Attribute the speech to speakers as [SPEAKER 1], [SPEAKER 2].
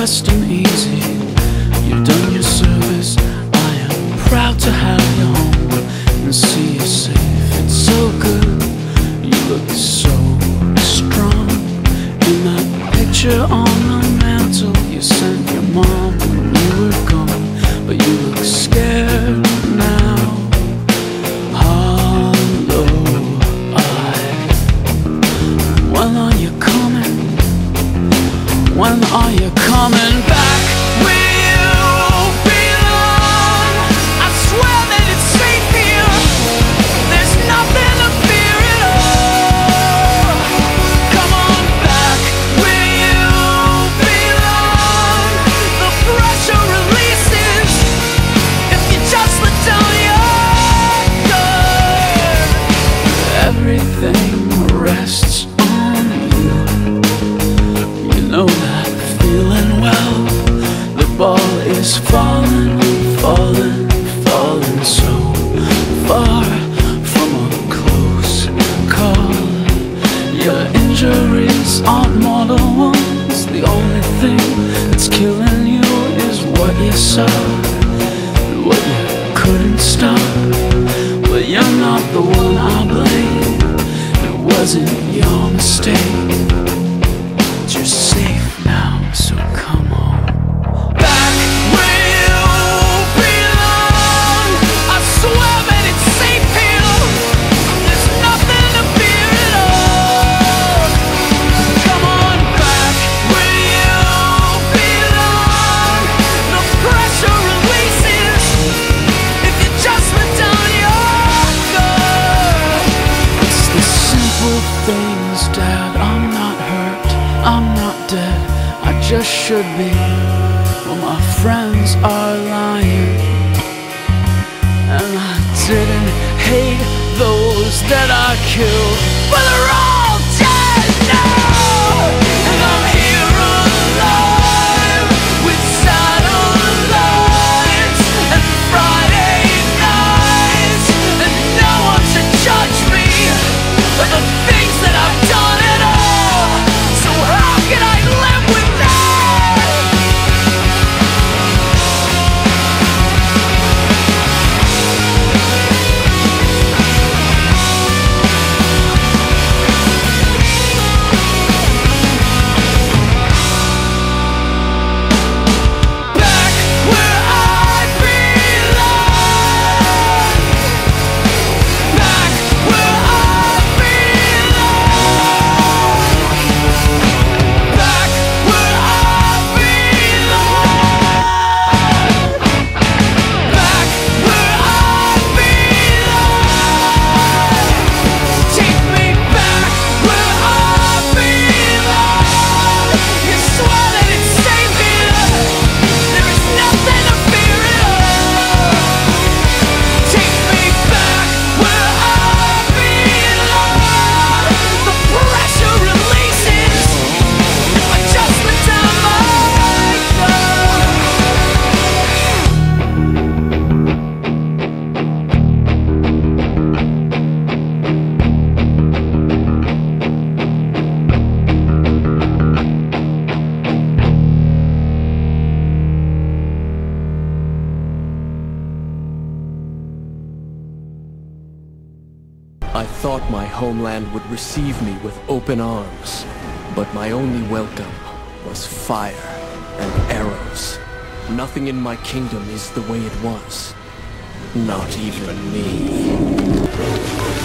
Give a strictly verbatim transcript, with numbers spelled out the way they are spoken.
[SPEAKER 1] fast and easy. You've done your service. I am proud to have you home and see you safe. It's so good. You look so strong in that picture on the mantle you sent your mom when you were gone. But you look scared now. Hollow eyed. When are you coming? When are you coming back? Where you belong? I swear that it's safe here. There's nothing to fear at all. Come on back where you belong. The pressure releases if you just let down your guard. Everything rests on you. You know that feeling well. The ball is falling, falling, falling so far from a close call. Your injuries aren't mortal ones. The only thing that's killing you is what you saw and what you couldn't stop. But you're not the one I blame. It wasn't your mistake. You're safe now, so come on back where you belong. I swear that it's safe here. There's nothing to fear at all. Come on back where you belong. The pressure releases if you just let down your guard. It's the simple things, Dad. I'm not hurt, I'm not dead, I just should be. Well, my friends are lying, and I didn't hate those that I killed, but they're all dead now. And I'm here alive with satellites and Friday nights, and no one should judge me for the things that I've done at all. So how can I live with that? Back where I belong. Back where I belong. Back where I belong. Back where I belong. Take me back where I belong. You swear that it's safe here. There is nothing to fear at all. Take me back where I belong. The pressure releases if I just let down my guard.
[SPEAKER 2] I thought my homeland would receive me with open arms, but my only welcome was fire and arrows. Nothing in my kingdom is the way it was. Not even me.